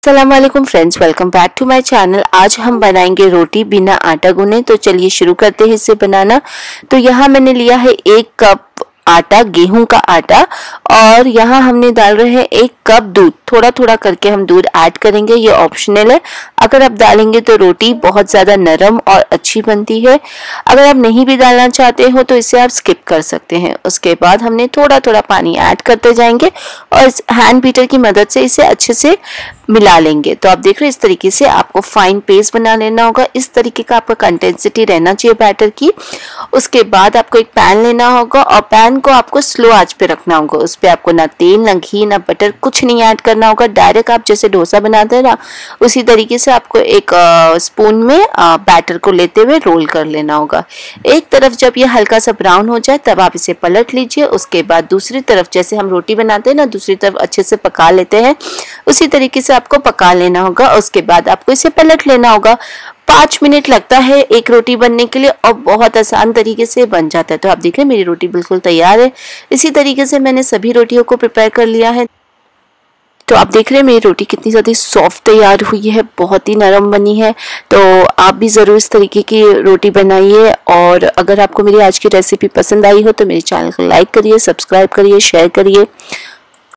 अस्सलाम वालेकुम friends, welcome back to my channel. आज हम बनाएंगे रोटी बिना आटा गूने। तो चलिए शुरू करते हैं इसे बनाना। तो यहाँ मैंने लिया है 1 कप आटा, गेहूं का आटा, और यहाँ हमने डाल रहे हैं 1 कप दूध। थोड़ा थोड़ा करके हम दूध ऐड करेंगे, ये ऑप्शनल है। अगर आप डालेंगे तो रोटी बहुत ज़्यादा नरम और अच्छी बनती है। अगर आप नहीं भी डालना चाहते हो तो इसे आप स्किप कर सकते हैं। उसके बाद हमने थोड़ा थोड़ा पानी ऐड करते जाएंगे और इस हैंड बीटर की मदद से इसे अच्छे से मिला लेंगे। तो आप देख रहे हैं इस तरीके से आपको फाइन पेस्ट बना लेना होगा। इस तरीके का आपका कंसिस्टेंसी रहना चाहिए बैटर की। उसके बाद आपको एक पैन लेना होगा और पैन को आपको स्लो आंच पे रखना होगा। उस पर आपको ना तेल, ना घी, ना बटर, कुछ नहीं ऐड करना होगा। डायरेक्ट आप जैसे डोसा बनाते हैं ना, उसी तरीके से आपको एक स्पून में बैटर को लेते हुए रोल कर लेना होगा। एक तरफ जब ये हल्का सा ब्राउन हो जाए तब आप इसे पलट लीजिए। उसके बाद दूसरी तरफ जैसे हम रोटी बनाते हैं ना, दूसरी तरफ अच्छे से पका लेते हैं, उसी तरीके से आपको पका लेना होगा। उसके बाद आपको इसे पलट लेना होगा। 5 मिनट लगता है एक रोटी बनने के लिए और बहुत आसान तरीके से बन जाता है। तो आप देख रहे हैं मेरी रोटी बिल्कुल तैयार है। इसी तरीके से मैंने सभी रोटियों को प्रिपेयर कर लिया है। तो आप देख रहे हैं मेरी रोटी कितनी ज़्यादा सॉफ्ट तैयार हुई है, बहुत ही नरम बनी है। तो आप भी ज़रूर इस तरीके की रोटी बनाइए। और अगर आपको मेरी आज की रेसिपी पसंद आई हो तो मेरे चैनल को लाइक करिए, सब्सक्राइब करिए, शेयर करिए।